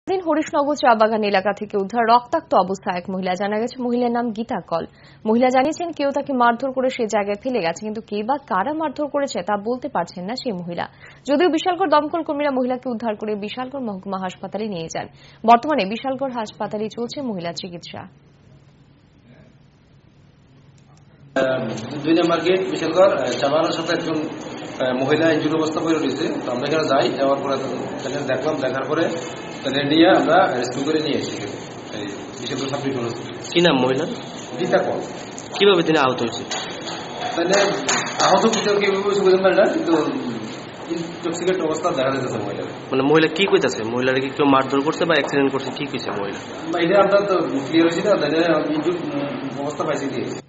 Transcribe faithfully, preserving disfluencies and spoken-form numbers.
দিন হরিশনগর চা বাগান এলাকা থেকে উদ্ধার রক্তাক্ত অবস্থায় এক মহিলা। জানা গেছে মহিলার নাম গীতা কল। মহিলা জানিয়েছেন কেউ তাকে মারধর করে সে জায়গায় ফেলে গেছে, কিন্তু কে বা কারা মারধর করেছে তা বলতে পারছেন না সেই মহিলা। যদিও বিশালগড় দমকল কর্মীরা মহিলাকে উদ্ধার করে বিশালগড় মহকুমা হাসপাতালে নিয়ে যান। বর্তমানে বিশালগড় হাসপাতালে চলছে মহিলার চিকিৎসা। দুই নম্বর গেট বিশালগড় চা বাগানের সাথে একজন মহিলা ইনজুরি অবস্থা পড়ে রয়েছে। তো আমরা এখানে যাই, যাওয়ার পরে তাদের দেখলাম, দেখার পরে তাদের নিয়ে আমরা রেস্কিউ করে নিয়ে এসেছি বিশালগড় সাব ডিভিশন হসপিটালে। কি নাম মহিলা? গীতা কল। কিভাবে তিনি আহত হয়েছে? তাহলে আহত কিছু কিভাবে হয়েছে বুঝতে পারি না, কিন্তু ইনটক্সিকেট অবস্থা দেখা যাচ্ছে মহিলা। মানে মহিলা কি কইতাছে? মহিলারা কি কেউ মারধর করছে বা অ্যাক্সিডেন্ট করছে? কি কইছে মহিলা? এটা আমরা তো ক্লিয়ার হয়েছি না, তাহলে ইনজুরি অবস্থা পাইছি দিয়েছি।